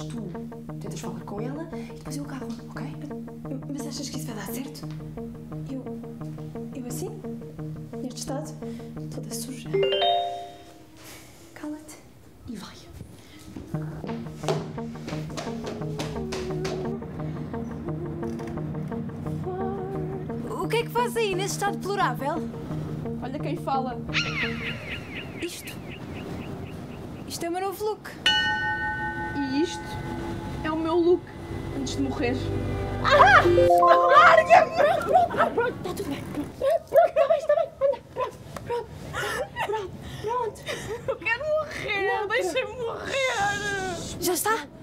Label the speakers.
Speaker 1: tu tentas falar com ela e depois eu acabo, ok?
Speaker 2: Mas achas que isso vai dar certo? Eu assim? Neste estado? Toda suja.
Speaker 1: Cala-te e vai.
Speaker 3: O que é que faz aí nesse estado deplorável?
Speaker 4: Olha quem fala.
Speaker 3: Isto é o meu novo look.
Speaker 4: E isto é o meu look antes de morrer.
Speaker 2: Larga-me! Pronto, está tudo bem. Pronto, está bem. Anda, pronto.
Speaker 4: Eu quero morrer, deixem-me morrer.
Speaker 3: Já está?